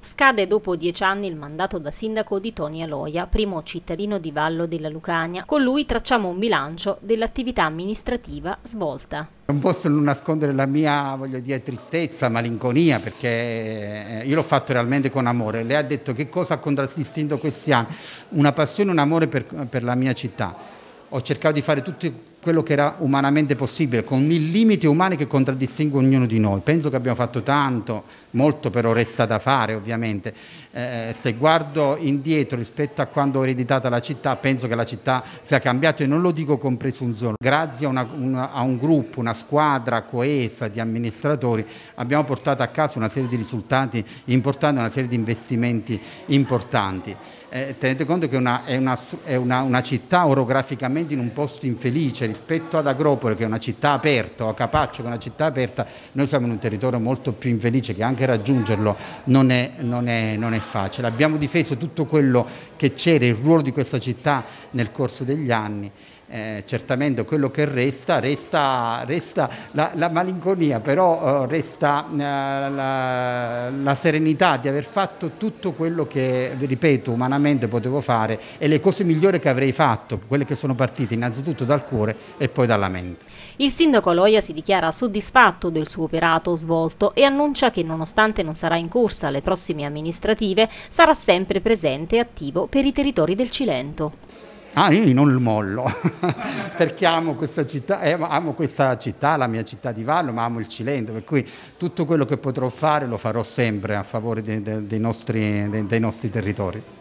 Scade dopo 10 anni il mandato da sindaco di Toni Aloia, primo cittadino di Vallo della Lucania. Con lui tracciamo un bilancio dell'attività amministrativa svolta. Non posso non nascondere la mia, voglio dire, tristezza, malinconia, perché io l'ho fatto realmente con amore. Lei ha detto che cosa ha contraddistinto questi anni, una passione, un amore per la mia città. Ho cercato di fare tutto quello che era umanamente possibile, con i limiti umani che contraddistinguono ognuno di noi. Penso che abbiamo fatto tanto, molto però resta da fare ovviamente. Se guardo indietro rispetto a quando ho ereditato la città, penso che la città sia cambiata, e non lo dico con presunzione. Grazie a un gruppo, una squadra coesa di amministratori, abbiamo portato a casa una serie di risultati importanti, una serie di investimenti importanti. Tenete conto che è una città orograficamente in un posto infelice rispetto ad Agropoli, che è una città aperta, o a Capaccio, che è una città aperta. Noi siamo in un territorio molto più infelice, che anche raggiungerlo non è facile. Abbiamo difeso tutto quello che c'era, il ruolo di questa città nel corso degli anni. Certamente quello che resta la malinconia, però resta la serenità di aver fatto tutto quello che, ripeto, umanamente potevo fare, e le cose migliori che avrei fatto, quelle che sono partite innanzitutto dal cuore e poi dalla mente. Il sindaco Aloia si dichiara soddisfatto del suo operato svolto e annuncia che, nonostante non sarà in corsa alle prossime amministrative, sarà sempre presente e attivo per i territori del Cilento. Io non mollo, perché amo questa città, la mia città di Vallo, ma amo il Cilento, per cui tutto quello che potrò fare lo farò sempre a favore dei nostri territori.